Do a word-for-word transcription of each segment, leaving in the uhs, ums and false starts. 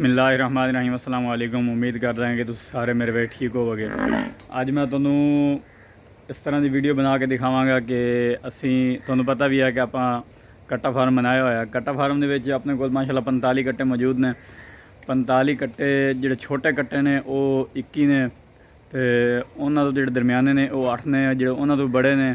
बिस्मिल्लाहिर्रहमानिर्रहीम अस्सलाम वालेकुम। उम्मीद कर रहे हैं कि तुम सारे मेरे वे ठीक होवोगे। अज मैं तुहानू इस तरह की वीडियो बना के दिखावांगा कि असी तुहानू पता भी है कि आप कट्टा फार्म बनाया होया। कट्टा फार्म के अपने को माशाल्लाह पैंताली कट्टे मौजूद ने। पैंताली कट्टे जिहड़े छोटे कट्टे ने वो इक्की ने, तो उन्होंने तो जिहड़े दरम्याने ने वो अठ ने, जिहड़े उन्होंने तो बड़े ने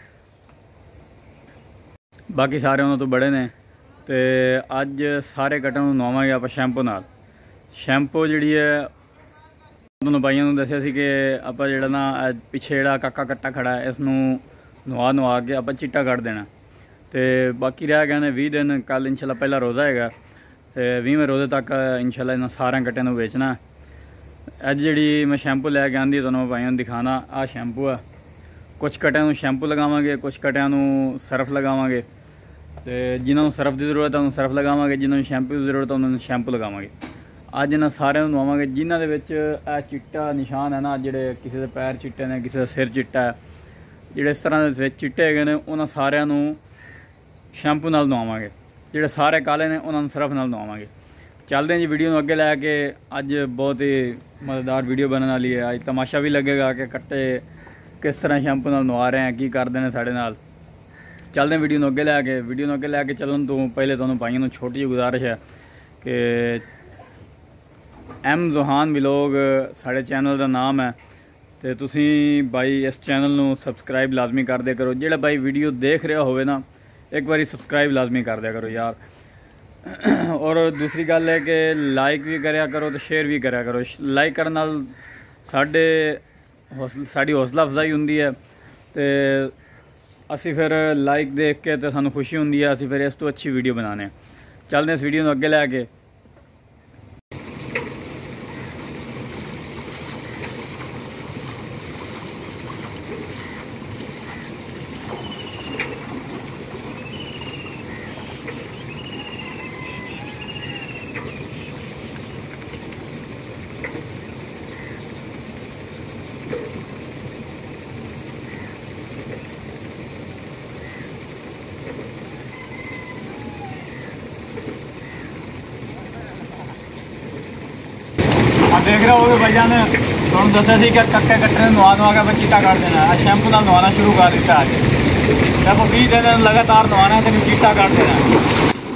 बाकी सारे उन्होंने तो बड़े ने। तो अज सारे कट्टों को नवावांगे आप शैंपू नाल। शैंपू जी है दोनों भाइयों को दसिया सी कि आप जो ना पिछे जोड़ा काका कट्टा खड़ा है इसनू नवा नवा के आप चिट्टा कट देना। तो बाकी रह गए ने भी दिन। कल इंशाल्लाह पहला रोज़ा है, तो बीवें रोज़े तक इंशाल्लाह इन्होंने सारे कट्टिया को बेचना। अज जी मैं शैंपू लैके आँदी दोनों भाइयों दिखाना। आ शैंपू है, कुछ कट्टिया को शैंपू लगावे, कुछ कट्टिया को सर्फ लगावे। तो जिन्होंने सर्फ की जरूरत है उन्होंने सर्फ लगावे, जिन्होंने शैंपू की जरूरत है उन्होंने शैंपू लगावे। अज इन्होंने सारे नवावे जिन्होंने यह चिट्टा निशान है ना, जोड़े किसी के पैर चिट्टे ने, किसी का सिर चिट्टा है, जोड़े इस तरह के चिट्टे है उन्होंने सारे शैंपू नाल नवावे। जोड़े सारे काले ने उन्होंने सर्फ नाल नवावे। चलते हैं जी वीडियो अगे लैके। अज बहुत ही मज़ेदार वीडियो बनने वाली है। अज तमाशा भी लगेगा कि कट्टे किस तरह शैंपू नाल नवा रहे हैं, की करते हैं साढ़े नाल। चलते हैं वीडियो अगे लैके। वीडियो अगे लैके चलन तो पहले तुहानू भाइयों को छोटी जी गुजारिश है कि एम जोहान व्लॉग साढ़े चैनल का नाम है, तो तुसी भाई इस चैनल को सबसक्राइब लाजमी कर दिया करो। जोड़ा भाई वीडियो देख रहा हो ना एक बार सबसक्राइब लाजमी कर दिया करो यार। और दूसरी गल है कि लाइक भी कराया करो तो शेयर भी कराया करो। लाइक करने नाल साडे हौसल साड़ी हौसला अफजाई होंदी है, तो असी फिर लाइक देख के तो सानू खुशी होंदी है, असी फिर इस तो अच्छी वीडियो बनाने। चलते इस वीडियो को अगे लैके। देख रहे हो भाईजान तुम दसा सी कि कक्के कट्टे नवा नवा के चिट्टा काट देना है। शैंपू नाल नवाना शुरू कर दिता है। जब बीस दिन लगातार नवाना है तो चिट्टा काट देना है।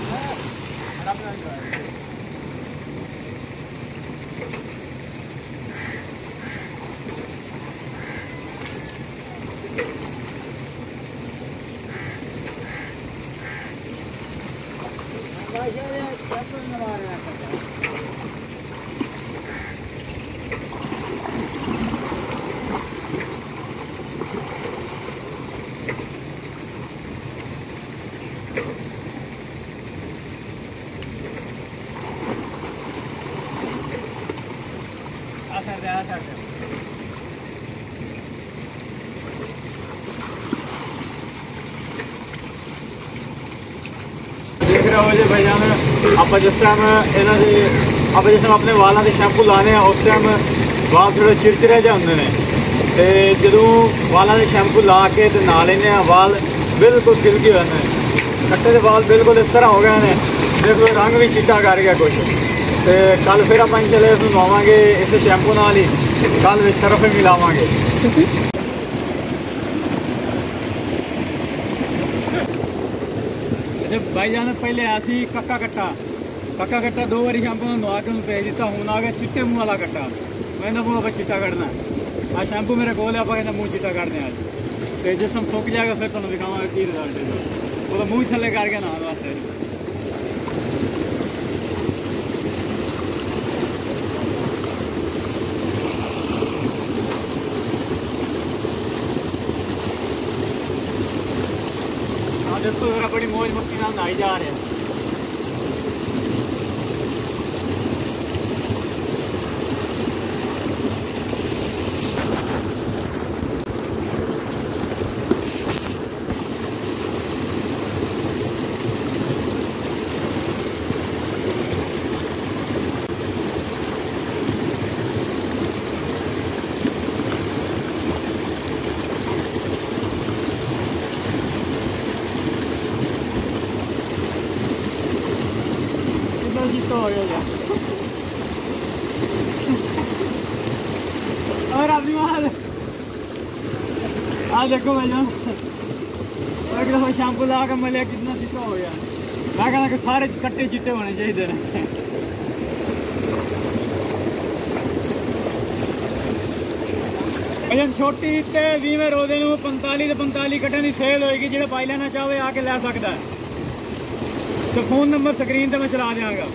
देख रहे हो जी भाईजान आप जिस टाइम इन्हों की आप जिस टाइम अपने वालों के शैंपू लाने उस टाइम वाल थोड़े चिड़चिड़े जो होंगे ने, तो जो वालों के शैंपू ला के तो ना लेने वाल बिल्कुल सिल्की हो जाते हैं। कट्टे के वाल बिल्कुल इस तरह हो गए हैं, देखो रंग भी चिट्टा कर गया कुछ। तो कल फिर आप चले इस नवावांगे इस शैंपू नाल ही, कल सर्फ भी मिलावांगे। भाईजान पहले आया सी कक्का कट्टा। कक्का कट्टा दो बारी शैंपू नवा के भेज दिता। हूँ आ गया चिट्टे मुँह वाला कट्टा। मैं मूँह आप चिट्टा कटना। आ शैंपू मेरे को आप कहना मूँह चिट्टा कटने आज। तो जिस टाइम सुक जाएगा फिर तुम दिखावा की रिजल्ट है। वो तो मूँह थले करके नहाने वास्ते। दोस्तों मेरा बड़ी मौज मस्ती नाल नहाई जा रहे हैं। तो हो गया। आ देखो भाईजान, एक दफा शैम्पू ला के मिले कितना चिट्टा हो गया। मैं कहना कि सारे कट्टे चिट्टे होने चाहिए ने। भाईजान छोटी ते बीवें रोजे नूं पैंताली ते पैंताली कट्टे की सेल होएगी। जो पाई लेना चाहे आके लै सकता है। तो फोन नंबर स्क्रीन पर मैं चला देंगा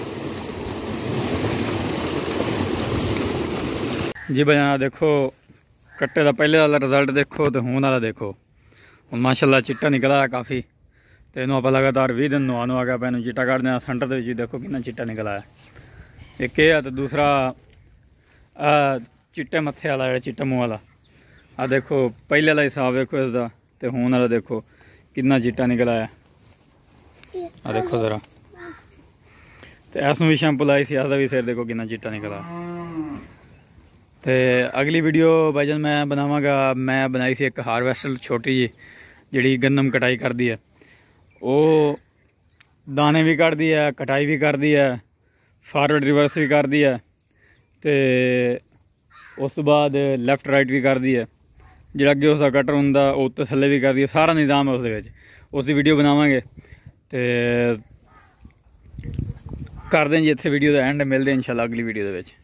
जी। भाईजान देखो कट्टे का पहले वाला रिजल्ट देखो तो हूँ वाला देखो। हम माशाल्लाह चिट्टा निकला है काफ़ी। तो इनू आप लगातार भी दिन नुआ नुआ गया पैनू चिट्टा कढ़ने सेंटर के देखो कितना चिट्टा निकला है। एक ये है तो दूसरा आ, चिट्टे मत्थे वाला जो चिट्टा मुँह वाला आ देखो पहले वाला हिसाब देखो इसका तो हूँ वाला देखो कितना चिट्टा निकला है। आ देखो ज़रा तो इसनू भी शैम्पू लाई सी इसका भी सिर देखो कितना चिट्टा निकला। तो अगली वीडियो भाईजान मैं बनावागा। मैं बनाई सी एक हारवेस्टर छोटी जी जी गंदम कटाई कर दी है। वो दाने भी कट दी है, कटाई भी कर दी है, फारवर्ड रिवर्स भी कर दी है, तो उस तो बाद लैफ्ट राइट भी कर दी है। जो अगे उसका कटर होंगे उत्ते थले भी कर दी है। सारा निज़ाम है उस उसकी वीडियो बनावांगे। तो कर दें जी इत्थे वीडियो का एंड। मिलते हैं इंशाल्लाह अगली वीडियो के।